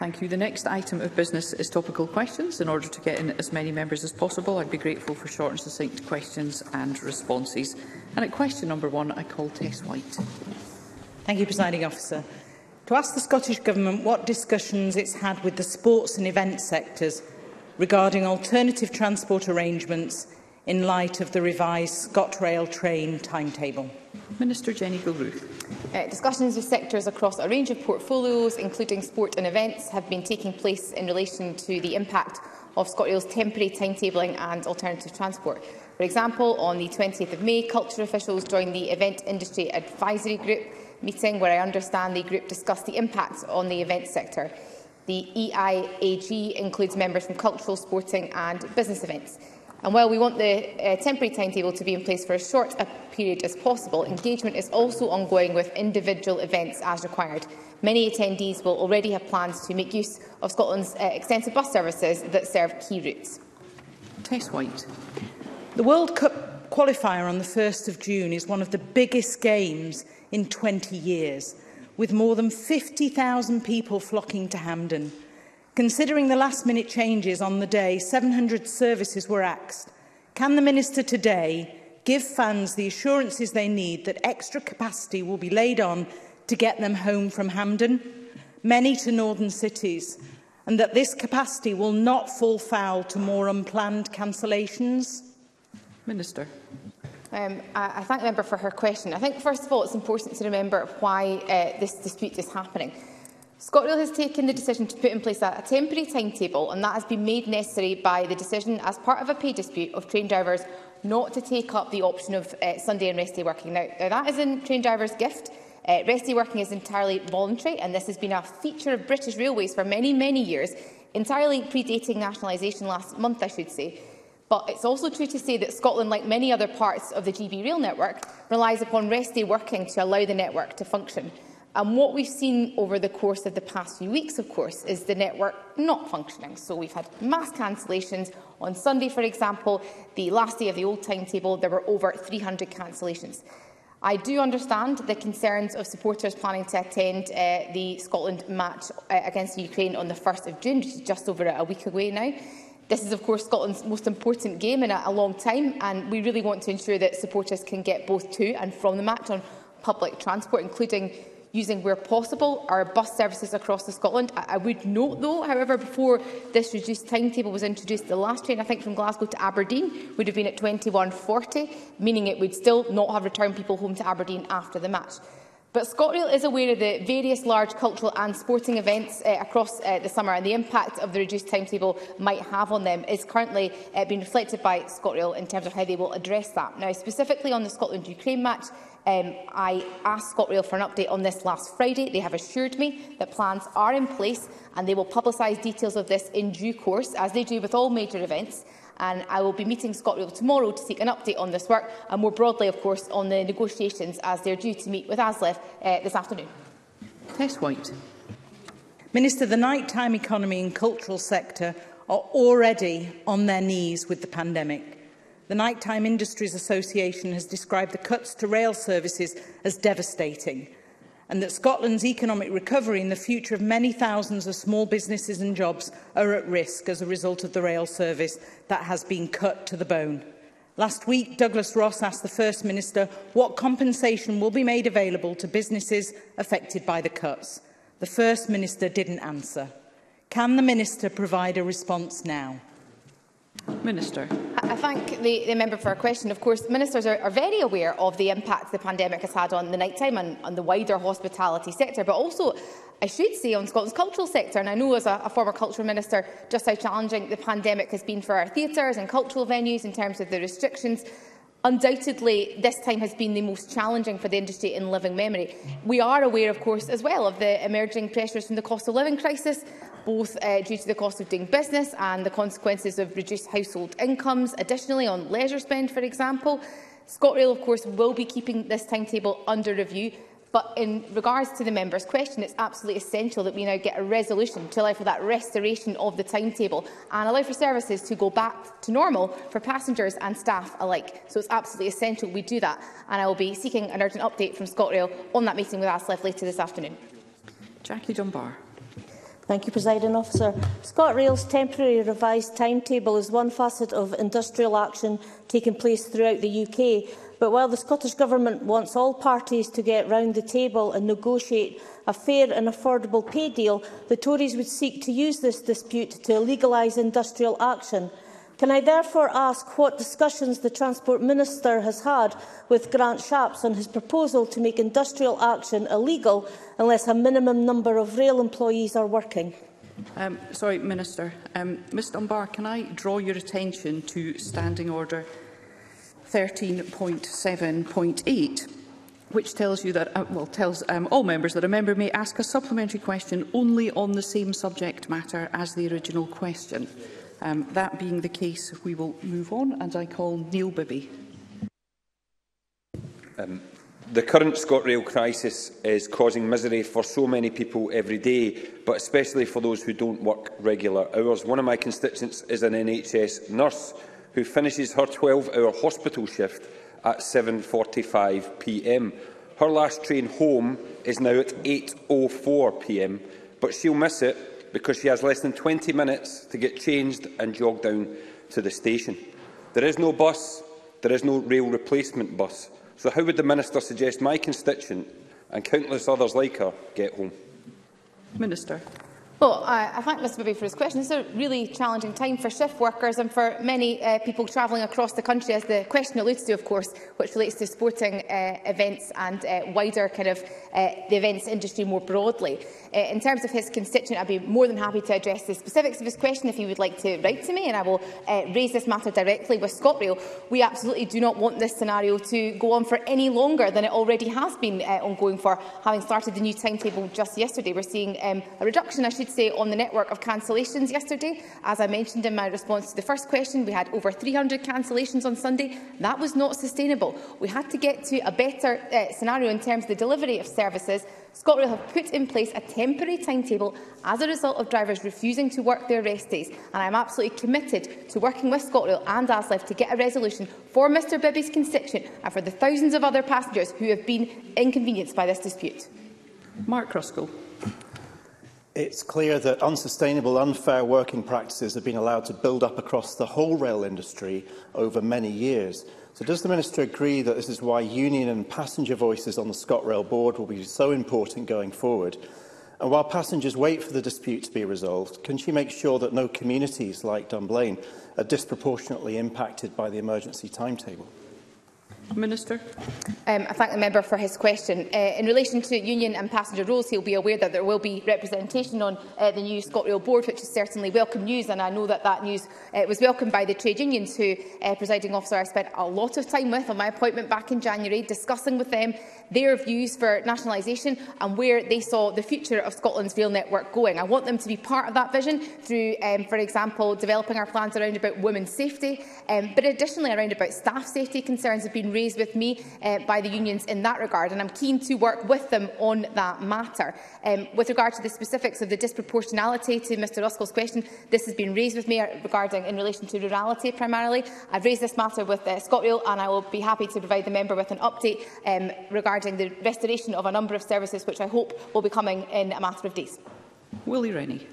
Thank you. The next item of business is topical questions. In order to get in as many members as possible, I'd be grateful for short and succinct questions and responses. And at question number 1, I call Tess White. Thank you, Presiding Officer. To ask the Scottish Government what discussions it's had with the sports and event sectors regarding alternative transport arrangements in light of the revised ScotRail train timetable. Minister Jenny Gilruth. Discussions with sectors across a range of portfolios, including sport and events, have been taking place in relation to the impact of ScotRail's temporary timetabling and alternative transport. For example, on the 20th of May, culture officials joined the Event Industry Advisory Group meeting, where I understand the group discussed the impact on the event sector. The EIAG includes members from cultural, sporting and business events. And while we want the temporary timetable to be in place for as short a period as possible, engagement is also ongoing with individual events as required. Many attendees will already have plans to make use of Scotland's extensive bus services that serve key routes. Tess White. The World Cup qualifier on the 1st of June is one of the biggest games in 20 years, with more than 50,000 people flocking to Hampden. Considering the last-minute changes on the day, 700 services were axed. Can the Minister today give fans the assurances they need that extra capacity will be laid on to get them home from Hampden, many to northern cities, and that this capacity will not fall foul to more unplanned cancellations? Minister. I thank the member for her question. I think, first of all, it's important to remember why this dispute is happening. ScotRail has taken the decision to put in place a temporary timetable, and that has been made necessary by the decision, as part of a pay dispute, of train drivers not to take up the option of Sunday and rest day working. Now that is in train drivers' gift. Rest day working is entirely voluntary, and this has been a feature of British Railways for many, many years, entirely predating nationalisation last month, I should say. But it's also true to say that Scotland, like many other parts of the GB rail network, relies upon rest day working to allow the network to function. And what we've seen over the course of the past few weeks, of course, is the network not functioning. So we've had mass cancellations. On Sunday, for example, the last day of the old timetable, there were over 300 cancellations. I do understand the concerns of supporters planning to attend the Scotland match against Ukraine on the 1st of June, which is just over a week away now. This is, of course, Scotland's most important game in a long time, and we really want to ensure that supporters can get both to and from the match on public transport, including using, where possible, our bus services across Scotland. I would note, though, however, before this reduced timetable was introduced, the last train, I think, from Glasgow to Aberdeen would have been at 21:40, meaning it would still not have returned people home to Aberdeen after the match. But ScotRail is aware of the various large cultural and sporting events across the summer, and the impact of the reduced timetable might have on them is currently being reflected by ScotRail in terms of how they will address that. Now, specifically on the Scotland-Ukraine match, I asked ScotRail for an update on this last Friday. They have assured me that plans are in place and they will publicise details of this in due course, as they do with all major events. And I will be meeting ScotRail tomorrow to seek an update on this work and more broadly, of course, on the negotiations, as they are due to meet with ASLEF this afternoon. Tess White. Minister, the nighttime economy and cultural sector are already on their knees with the pandemic. The Nighttime Industries Association has described the cuts to rail services as devastating, and that Scotland's economic recovery and the future of many thousands of small businesses and jobs are at risk as a result of the rail service that has been cut to the bone. Last week, Douglas Ross asked the First Minister what compensation will be made available to businesses affected by the cuts. The First Minister didn't answer. Can the Minister provide a response now? Minister. I thank the member for her question. Of course, ministers are very aware of the impact the pandemic has had on the nighttime and on the wider hospitality sector, but also, I should say, on Scotland's cultural sector. And I know, as a former cultural minister, just how challenging the pandemic has been for our theatres and cultural venues in terms of the restrictions. Undoubtedly, this time has been the most challenging for the industry in living memory. We are aware, of course, as well of the emerging pressures from the cost of living crisis, both due to the cost of doing business and the consequences of reduced household incomes, additionally on leisure spend, for example. ScotRail, of course, will be keeping this timetable under review. But in regards to the member's question, it's absolutely essential that we now get a resolution to allow for that restoration of the timetable and allow for services to go back to normal for passengers and staff alike. So it's absolutely essential we do that, and I will be seeking an urgent update from ScotRail on that meeting with ASLEF later this afternoon. Jackie Dunbar. Thank you, Presiding Officer. ScotRail's temporary revised timetable is one facet of industrial action taking place throughout the UK. But while the Scottish Government wants all parties to get round the table and negotiate a fair and affordable pay deal, the Tories would seek to use this dispute to legalise industrial action. Can I therefore ask what discussions the Transport Minister has had with Grant Shapps on his proposal to make industrial action illegal unless a minimum number of rail employees are working? Sorry, Minister. Ms Dunbar, can I draw your attention to Standing Order 13.7.8, which tells you that tells all members that a member may ask a supplementary question only on the same subject matter as the original question. That being the case, we will move on, and I call Neil Bibby. The current ScotRail crisis is causing misery for so many people every day, but especially for those who don't work regular hours. One of my constituents is an NHS nurse who finishes her 12-hour hospital shift at 7:45 p.m. Her last train home is now at 8:04 p.m, but she'll miss it because she has less than 20 minutes to get changed and jog down to the station. There is no bus, there is no rail replacement bus. So how would the Minister suggest my constituent and countless others like her get home? Minister. Well, I thank Mr Bibby for his question. This is a really challenging time for shift workers and for many people travelling across the country, as the question alludes to, of course, which relates to sporting events and wider the events industry more broadly. In terms of his constituent, I'd be more than happy to address the specifics of his question if he would like to write to me, and I will raise this matter directly with ScotRail. We absolutely do not want this scenario to go on for any longer than it already has been ongoing for, having started the new timetable just yesterday. We're seeing a reduction, I should say, on the network of cancellations yesterday. As I mentioned in my response to the first question, we had over 300 cancellations on Sunday. That was not sustainable. We had to get to a better scenario in terms of the delivery of services. ScotRail have put in place a temporary timetable as a result of drivers refusing to work their rest days, and I am absolutely committed to working with ScotRail and ASLEF to get a resolution for Mr Bibby's constituent and for the thousands of other passengers who have been inconvenienced by this dispute. Mark Ruskell. It's clear that unsustainable, unfair working practices have been allowed to build up across the whole rail industry over many years. So does the Minister agree that this is why union and passenger voices on the ScotRail board will be so important going forward? And while passengers wait for the dispute to be resolved, can she make sure that no communities like Dunblane are disproportionately impacted by the emergency timetable? Minister. I thank the member for his question. In relation to union and passenger roles, he will be aware that there will be representation on the new ScotRail board, which is certainly welcome news, and I know that that news was welcomed by the trade unions, who, Presiding Officer, I spent a lot of time with on my appointment back in January, discussing with them their views for nationalisation and where they saw the future of Scotland's rail network going. I want them to be part of that vision through, for example, developing our plans around about women's safety, but additionally around about staff safety concerns have been raised with me by the unions in that regard, and I'm keen to work with them on that matter. With regard to the specifics of the disproportionality to Mr Ruskell's question, this has been raised with me regarding in relation to rurality primarily. I've raised this matter with ScotRail, and I will be happy to provide the member with an update regarding the restoration of a number of services, which I hope will be coming in a matter of days. Willie Rennie.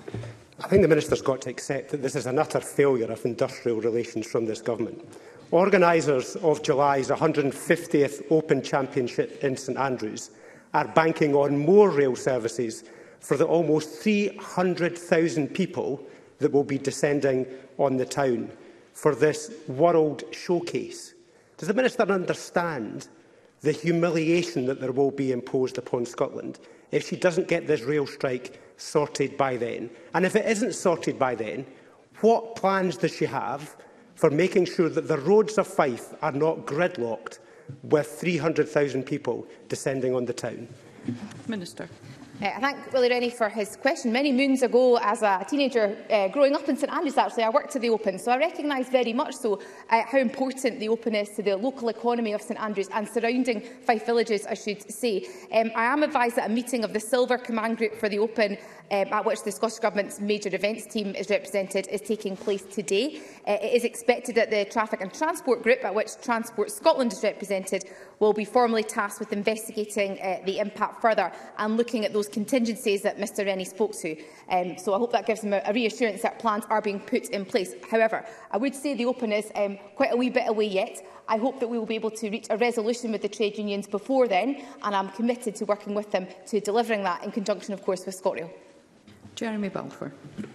I think the Minister's got to accept that this is an utter failure of industrial relations from this government. Organisers of July's 150th Open Championship in St Andrews are banking on more rail services for the almost 300,000 people that will be descending on the town for this world showcase. Does the Minister understand the humiliation that there will be imposed upon Scotland if she doesn't get this rail strike sorted by then? And if it isn't sorted by then, what plans does she have for making sure that the roads of Fife are not gridlocked with 300,000 people descending on the town? Minister. I thank Willie Rennie for his question. Many moons ago, as a teenager growing up in St Andrews, actually, I worked at the Open, so I recognise very much so how important the Open is to the local economy of St Andrews and surrounding Fife villages, I should say. I am advised that a meeting of the Silver Command Group for the Open, at which the Scottish Government's major events team is represented, is taking place today. It is expected that the Traffic and Transport Group, at which Transport Scotland is represented, will be formally tasked with investigating the impact further and looking at those contingencies that Mr Rennie spoke to. So I hope that gives them a reassurance that plans are being put in place. However, I would say the Open is quite a wee bit away yet. I hope that we will be able to reach a resolution with the trade unions before then, and I'm committed to working with them to delivering that in conjunction, of course, with ScotRail. Jeremy Balfour.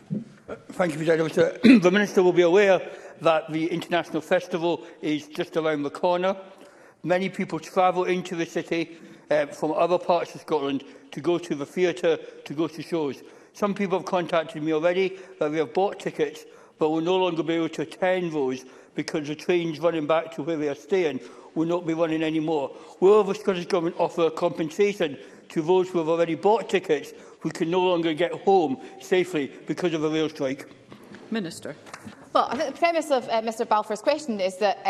Thank you, President Officer. The Minister will be aware that the International Festival is just around the corner. Many people travel into the city from other parts of Scotland to go to the theatre, to go to shows. Some people have contacted me already that they have bought tickets but will no longer be able to attend those because the trains running back to where they are staying will not be running anymore. Will the Scottish Government offer a compensation to those who have already bought tickets who can no longer get home safely because of a rail strike? Minister. Well, I think the premise of Mr Balfour's question is that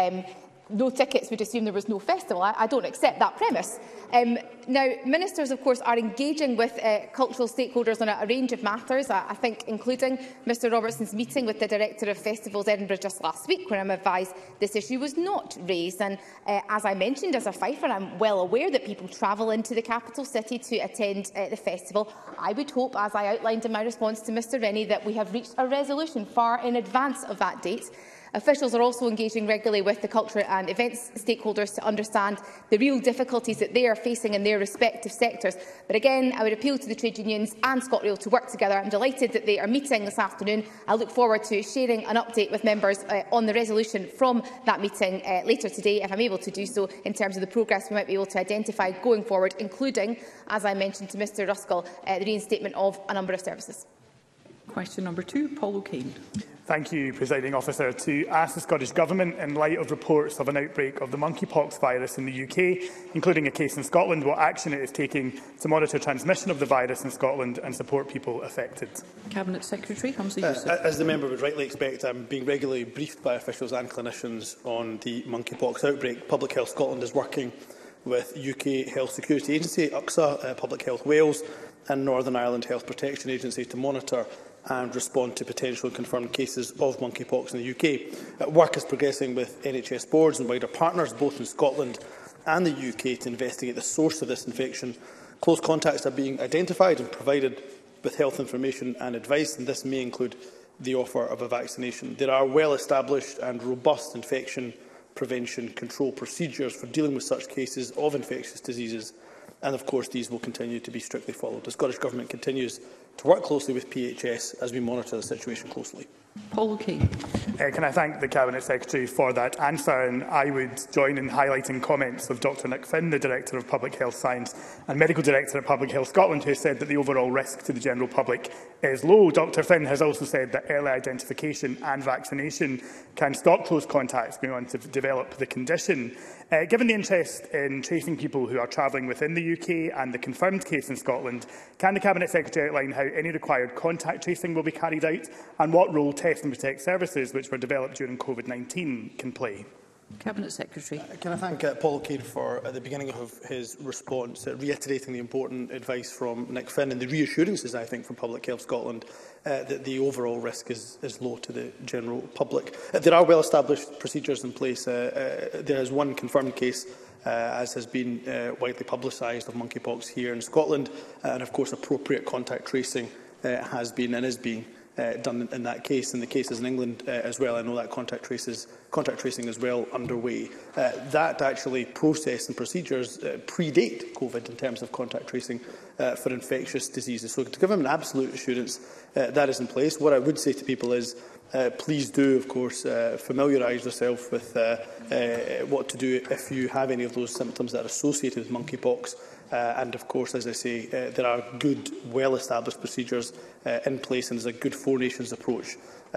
no tickets would assume there was no festival. I don't accept that premise. Now, ministers, of course, are engaging with cultural stakeholders on a range of matters, I think including Mr Robertson's meeting with the Director of Festivals Edinburgh just last week, where I'm advised this issue was not raised. And as I mentioned, as a Fifer, I'm well aware that people travel into the capital city to attend the festival. I would hope, as I outlined in my response to Mr Rennie, that we have reached a resolution far in advance of that date. Officials are also engaging regularly with the culture and events stakeholders to understand the real difficulties that they are facing in their respective sectors. But again, I would appeal to the trade unions and ScotRail to work together. I'm delighted that they are meeting this afternoon. I look forward to sharing an update with members on the resolution from that meeting later today, if I'm able to do so, in terms of the progress we might be able to identify going forward, including, as I mentioned to Mr Ruskell, the reinstatement of a number of services. Question number 2, Paul O'Kane. Thank you, Presiding Officer. To ask the Scottish Government, in light of reports of an outbreak of the monkeypox virus in the UK, including a case in Scotland, what action it is taking to monitor transmission of the virus in Scotland and support people affected. Cabinet Secretary Humza Yousaf. As the member would rightly expect, I'm being regularly briefed by officials and clinicians on the monkeypox outbreak. Public Health Scotland is working with UK Health Security Agency, UCSA, Public Health Wales and Northern Ireland Health Protection Agency to monitor and respond to potential and confirmed cases of monkeypox in the UK. Work is progressing with NHS boards and wider partners, both in Scotland and the UK, to investigate the source of this infection. Close contacts are being identified and provided with health information and advice, and this may include the offer of a vaccination. There are well-established and robust infection prevention control procedures for dealing with such cases of infectious diseases, and of course these will continue to be strictly followed. The Scottish Government continues to work closely with PHS as we monitor the situation closely. Paul O'Kane. Can I thank the Cabinet Secretary for that answer, and I would join in highlighting comments of Dr Nick Finn, the Director of Public Health Science and Medical Director at Public Health Scotland, who said that the overall risk to the general public is low. Dr Finn has also said that early identification and vaccination can stop close contacts going on to develop the condition. Given the interest in tracing people who are travelling within the UK and the confirmed case in Scotland, can the Cabinet Secretary outline how any required contact tracing will be carried out and what role Test and Protect services, which were developed during COVID-19, can play? Cabinet Secretary. Can I thank Paul O'Kane for, at the beginning of his response, reiterating the important advice from Nick Finn and the reassurances, I think, from Public Health Scotland that the overall risk is low to the general public. There are well-established procedures in place. There is one confirmed case, as has been widely publicised, of monkeypox here in Scotland, and of course appropriate contact tracing has been and is being done in that case. In the cases in England as well, I know that contact tracing is well underway. That actually process and procedures predate COVID in terms of contact tracing for infectious diseases. So to give them an absolute assurance, that is in place. What I would say to people is please do, of course, familiarise yourself with what to do if you have any of those symptoms that are associated with monkeypox. And of course, as I say, there are good, well-established procedures in place, and there's a good Four Nations approach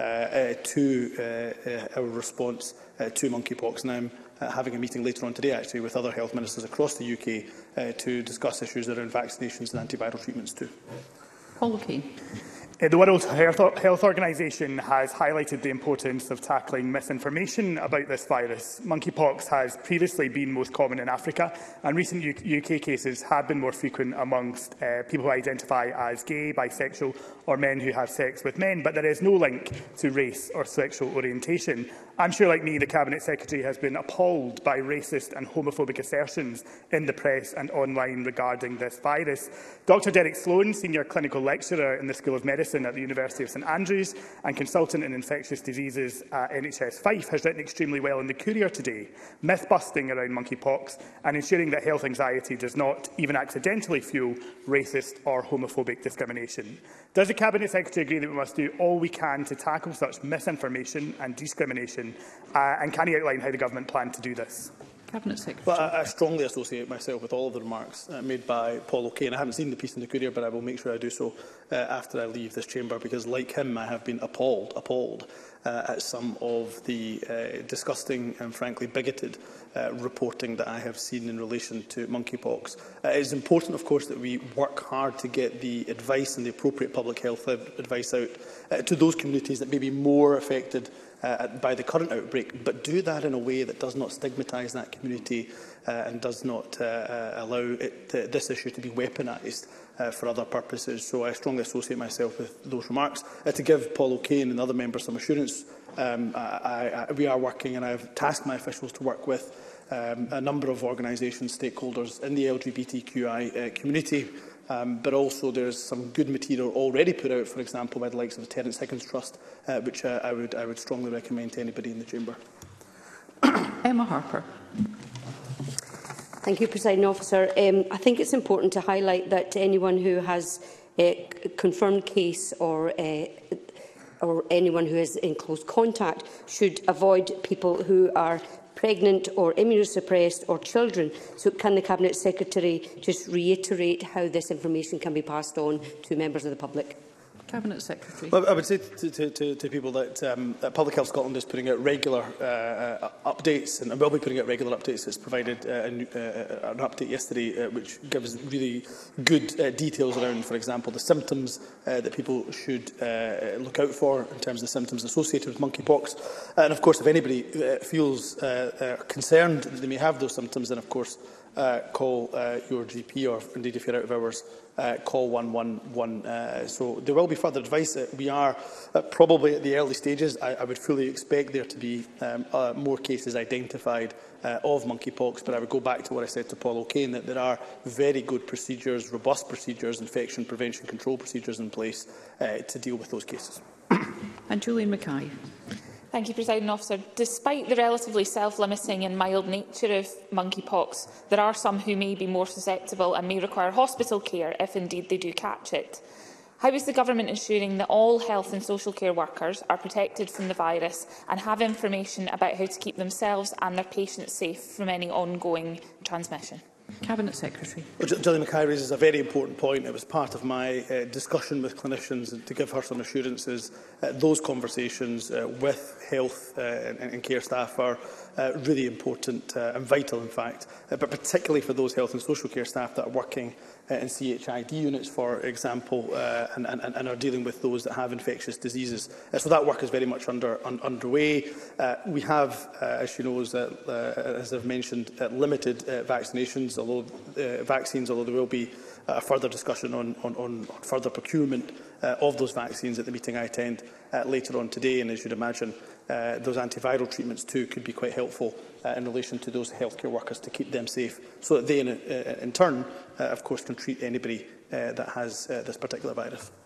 to our response to monkeypox. And I'm having a meeting later on today, actually, with other health ministers across the UK to discuss issues around vaccinations and antiviral treatments too. Paul O'Kane. The World Health Organization has highlighted the importance of tackling misinformation about this virus. Monkeypox has previously been most common in Africa, and recent UK cases have been more frequent amongst people who identify as gay, bisexual or men who have sex with men, but there is no link to race or sexual orientation. I'm sure, like me, the Cabinet Secretary has been appalled by racist and homophobic assertions in the press and online regarding this virus. Dr Derek Sloan, Senior Clinical Lecturer in the School of Medicine at the University of St Andrews and Consultant in Infectious Diseases at NHS Fife, has written extremely well in the Courier today, myth-busting around monkeypox and ensuring that health anxiety does not even accidentally fuel racist or homophobic discrimination. Does the Cabinet Secretary agree that we must do all we can to tackle such misinformation and discrimination, and can he outline how the Government plans to do this? Cabinet Secretary. Well, I strongly associate myself with all of the remarks made by Paul O'Kane. I haven't seen the piece in the Courier, but I will make sure I do so after I leave this chamber, because, like him, I have been appalled at some of the disgusting and, frankly, bigoted reporting that I have seen in relation to monkeypox. It is important, of course, that we work hard to get the advice and the appropriate public health advice out to those communities that may be more affected by the current outbreak, but do that in a way that does not stigmatise that community and does not allow this issue to be weaponised for other purposes. So I strongly associate myself with those remarks. To give Paul O'Kane and other members some assurance, we are working, and I have tasked my officials to work with a number of organisations, stakeholders in the LGBTQI community, but also there's some good material already put out, for example, by the likes of the Terence Higgins Trust, which I would strongly recommend to anybody in the chamber. Emma Harper. Thank you, Presiding Officer. I think it's important to highlight that anyone who has a confirmed case or anyone who is in close contact should avoid people who are pregnant or immunosuppressed or children. So can the Cabinet Secretary just reiterate how this information can be passed on to members of the public? Cabinet Secretary. Well, I would say to people that Public Health Scotland is putting out regular updates, and will be putting out regular updates. It's provided an update yesterday which gives really good details around, for example, the symptoms that people should look out for in terms of the symptoms associated with monkeypox. And of course, if anybody feels concerned that they may have those symptoms, then of course call your GP, or indeed if you're out of hours, call 111. So there will be further advice. We are probably at the early stages. I would fully expect there to be more cases identified of monkeypox, but I would go back to what I said to Paul O'Kane, that there are very good procedures, robust procedures, infection prevention control procedures in place to deal with those cases. And Julian Mackay. Thank you, Presiding Officer. Despite the relatively self-limiting and mild nature of monkeypox, there are some who may be more susceptible and may require hospital care if indeed they do catch it. How is the Government ensuring that all health and social care workers are protected from the virus and have information about how to keep themselves and their patients safe from any ongoing transmission? Cabinet Secretary. Well, Gillian Mackay raises a very important point. It was part of my discussion with clinicians, and to give her some assurances, those conversations with health and care staff are really important and vital, in fact, but particularly for those health and social care staff that are working in CHID units, for example, and are dealing with those that have infectious diseases. So that work is very much underway. We have, as she knows, as I've mentioned, limited vaccinations, vaccines, although there will be a further discussion on further procurement of those vaccines at the meeting I attend later on today. And as you'd imagine, those antiviral treatments too could be quite helpful in relation to those healthcare workers, to keep them safe, so that they in turn, of course, can treat anybody that has this particular virus.